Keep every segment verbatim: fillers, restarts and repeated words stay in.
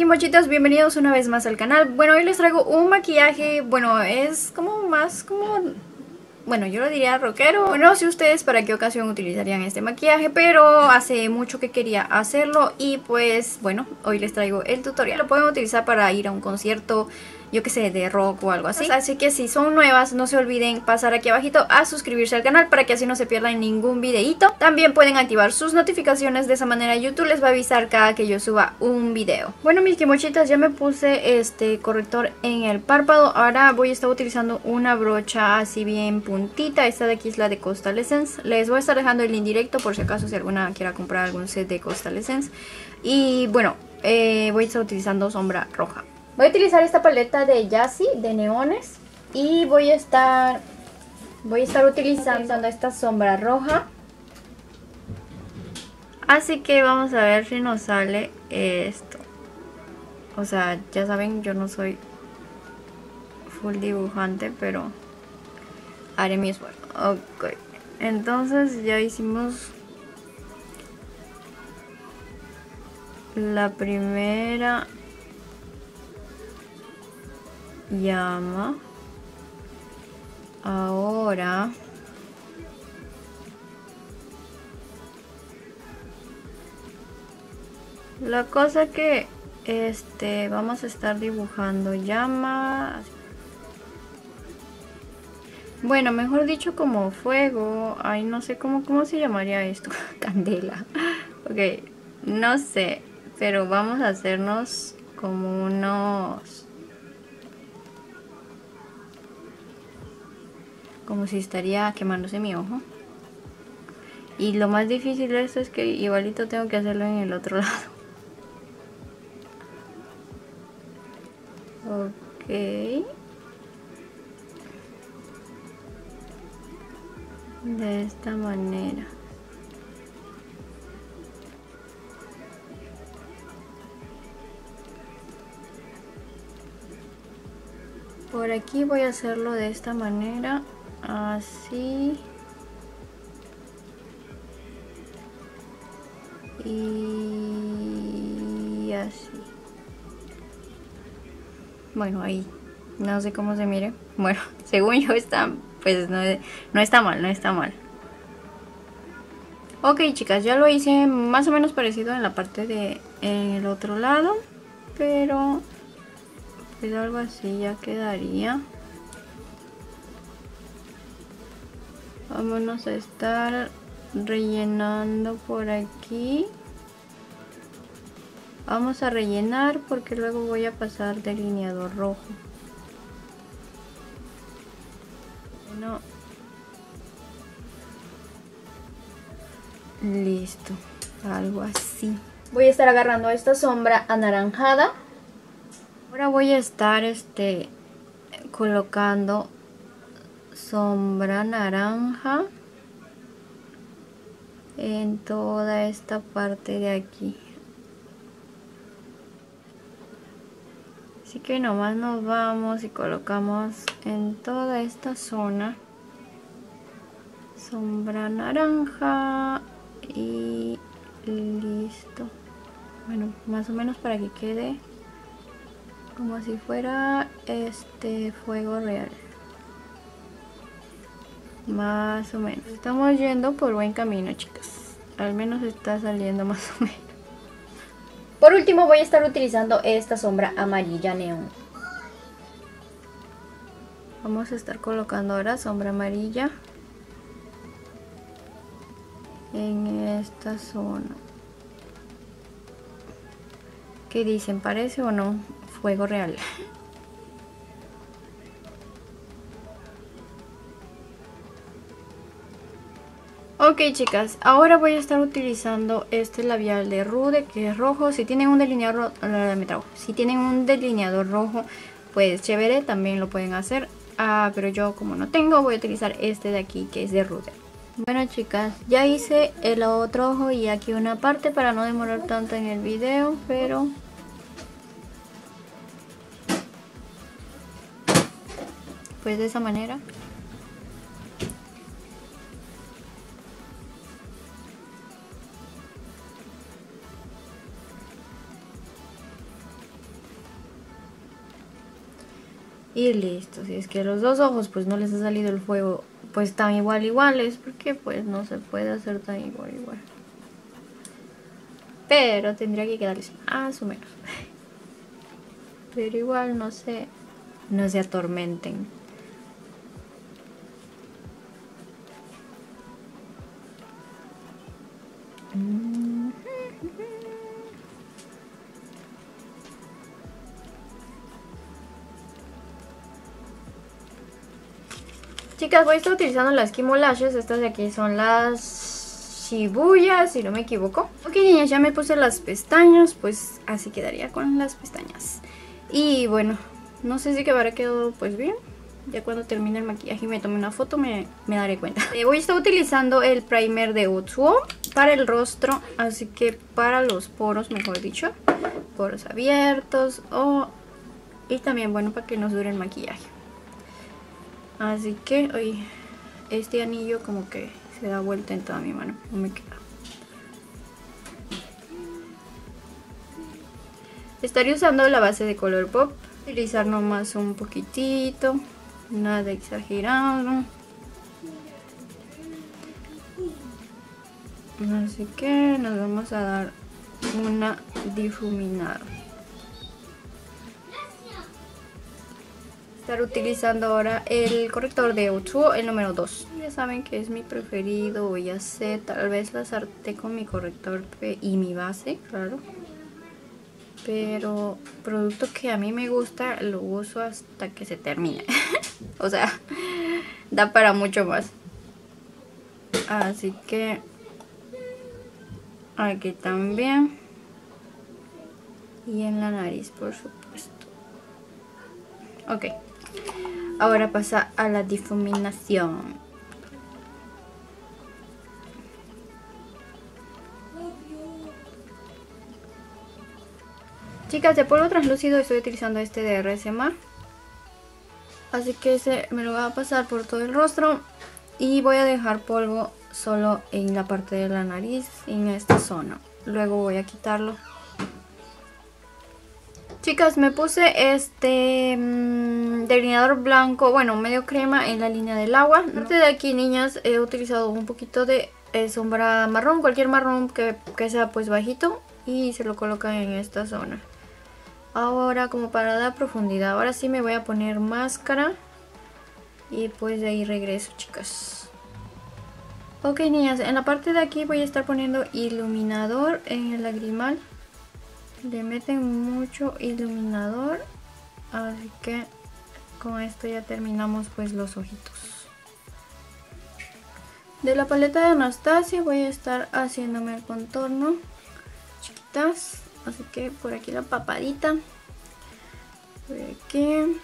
mochitos, bienvenidos una vez más al canal. Bueno, hoy les traigo un maquillaje, bueno, es como más como... Bueno, yo lo diría rockero. Bueno, no sé ustedes para qué ocasión utilizarían este maquillaje, pero hace mucho que quería hacerlo y pues bueno, hoy les traigo el tutorial. Lo pueden utilizar para ir a un concierto, yo que sé, de rock o algo así. Así que si son nuevas, no se olviden pasar aquí abajito a suscribirse al canal para que así no se pierdan ningún videito. También pueden activar sus notificaciones, de esa manera YouTube les va a avisar cada que yo suba un video. Bueno, mis kimochitas, ya me puse este corrector en el párpado. Ahora voy a estar utilizando una brocha así bien puntita. Esta de aquí es la de Coastal Essence. Les voy a estar dejando el link directo por si acaso si alguna quiera comprar algún set de Coastal Essence. Y bueno, eh, voy a estar utilizando sombra roja. Voy a utilizar esta paleta de Yassi de neones y voy a estar voy a estar utilizando esta sombra roja. Así que vamos a ver si nos sale esto. O sea, ya saben, yo no soy full dibujante, pero haré mi esfuerzo. Ok, entonces ya hicimos la primera llama. Ahora la cosa que este vamos a estar dibujando llamas, bueno, mejor dicho como fuego. Ay, no sé cómo, cómo se llamaría esto. Candela. Ok, no sé, pero vamos a hacernos como unos, como si estaría quemándose mi ojo. Y lo más difícil de esto es que igualito tengo que hacerlo en el otro lado. Ok. De esta manera. Por aquí voy a hacerlo de esta manera. Así. Y así. Bueno, ahí no sé cómo se mire. Bueno, según yo está, pues no, no está mal, no está mal. Ok, chicas, ya lo hice más o menos parecido en la parte de en el otro lado, pero pues algo así ya quedaría. Vámonos a estar rellenando por aquí. Vamos a rellenar porque luego voy a pasar delineador rojo. Bueno, listo, algo así. Voy a estar agarrando esta sombra anaranjada. Ahora voy a estar este colocando sombra naranja en toda esta parte de aquí. Así que nomás nos vamos y colocamos en toda esta zona sombra naranja y listo. Bueno, más o menos para que quede como si fuera este fuego real. Más o menos. Estamos yendo por buen camino, chicas. Al menos está saliendo más o menos. Por último voy a estar utilizando esta sombra amarilla neón. Vamos a estar colocando ahora sombra amarilla en esta zona. ¿Qué dicen? ¿Parece o no fuego real? Ok, chicas, ahora voy a estar utilizando este labial de Rude que es rojo. Si tienen un delineador, me trago. Si tienen un delineador rojo, pues chévere, también lo pueden hacer. Ah, pero yo como no tengo, voy a utilizar este de aquí que es de Rude. Bueno, chicas, ya hice el otro ojo y aquí una parte para no demorar tanto en el video, pero pues de esa manera. Y listo. Si es que los dos ojos pues no les ha salido el fuego pues tan igual iguales, porque pues no se puede hacer tan igual igual. Pero tendría que quedarles más o menos. Pero igual no se, no se atormenten. Chicas, voy a estar utilizando las Kimo Lashes. Estas de aquí son las Shibuya, si no me equivoco. Ok, niñas, ya me puse las pestañas. Pues así quedaría con las pestañas. Y bueno, no sé si que habrá quedado pues bien. Ya cuando termine el maquillaje y me tome una foto me, me daré cuenta. Eh, voy a estar utilizando el primer de Otsuo para el rostro. Así que para los poros, mejor dicho. Poros abiertos. O y también bueno para que nos dure el maquillaje. Así que, oye, este anillo como que se da vuelta en toda mi mano. No me queda. Estaré usando la base de Colourpop. Utilizar nomás un poquitito. Nada exagerado. Así que nos vamos a dar una difuminada. Estar utilizando ahora el corrector de Otsuo, el número dos. Ya saben que es mi preferido, ya sé, tal vez la sarté con mi corrector y mi base, claro. Pero producto que a mí me gusta lo uso hasta que se termine. O sea, da para mucho más. Así que aquí también. Y en la nariz, por supuesto. Ok. Ahora pasa a la difuminación. Chicas, de polvo translúcido estoy utilizando este de R S M A. Así que ese me lo voy a pasar por todo el rostro. Y voy a dejar polvo solo en la parte de la nariz, en esta zona. Luego voy a quitarlo. Chicas, me puse este mmm, delineador blanco, bueno, medio crema en la línea del agua. Aparte de aquí, niñas, he utilizado un poquito de eh, sombra marrón, cualquier marrón que, que sea pues bajito. Y se lo colocan en esta zona. Ahora, como para dar profundidad, ahora sí me voy a poner máscara. Y pues de ahí regreso, chicas. Ok, niñas, en la parte de aquí voy a estar poniendo iluminador en el lagrimal. Le meten mucho iluminador, así que con esto ya terminamos pues los ojitos. De la paleta de Anastasia voy a estar haciéndome el contorno, chiquitas, así que por aquí la papadita, por aquí,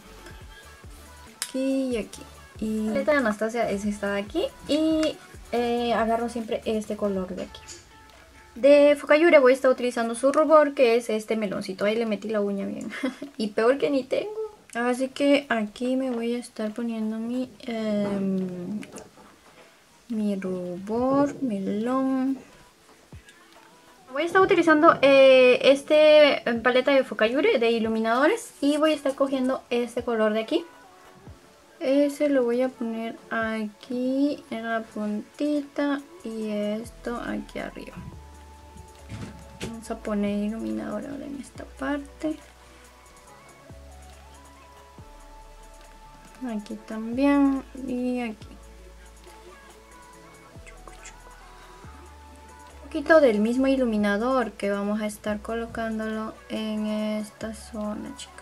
aquí y aquí. Y la paleta de Anastasia es esta de aquí y eh, agarro siempre este color de aquí. De Focayure voy a estar utilizando su rubor, que es este meloncito. Ahí le metí la uña bien. Y peor que ni tengo. Así que aquí me voy a estar poniendo mi, eh, mi rubor, melón. Voy a estar utilizando eh, este paleta de Focayure de iluminadores. Y voy a estar cogiendo este color de aquí. Ese lo voy a poner aquí en la puntita y esto aquí arriba. Vamos a poner iluminador ahora en esta parte. Aquí también y aquí. Un poquito del mismo iluminador que vamos a estar colocándolo en esta zona, chicas.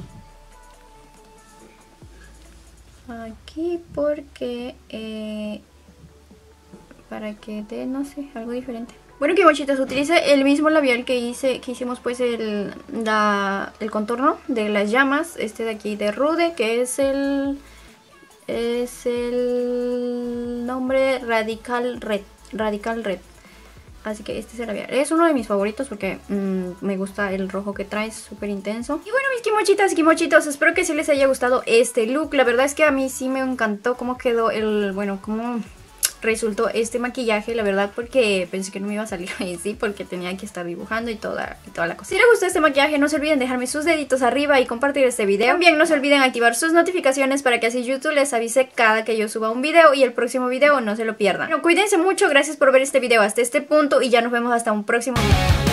Aquí porque eh, para que dé, no sé, algo diferente. Bueno, kimochitas, utilicé el mismo labial que hice, que hicimos pues el, la, el contorno de las llamas, este de aquí de Rude, que es el es el nombre Radical Red, Radical Red. Así que este es el labial. Es uno de mis favoritos porque mmm, me gusta el rojo que trae, es súper intenso. Y bueno, mis kimochitas y kimochitos, espero que sí les haya gustado este look. La verdad es que a mí sí me encantó cómo quedó el, bueno, cómo resultó este maquillaje, la verdad, porque pensé que no me iba a salir en sí, porque tenía que estar dibujando y toda, y toda la cosa. Si les gustó este maquillaje, no se olviden dejarme sus deditos arriba y compartir este video. También no se olviden activar sus notificaciones para que así YouTube les avise cada que yo suba un video y el próximo video no se lo pierdan. Bueno, cuídense mucho, gracias por ver este video hasta este punto y ya nos vemos hasta un próximo video.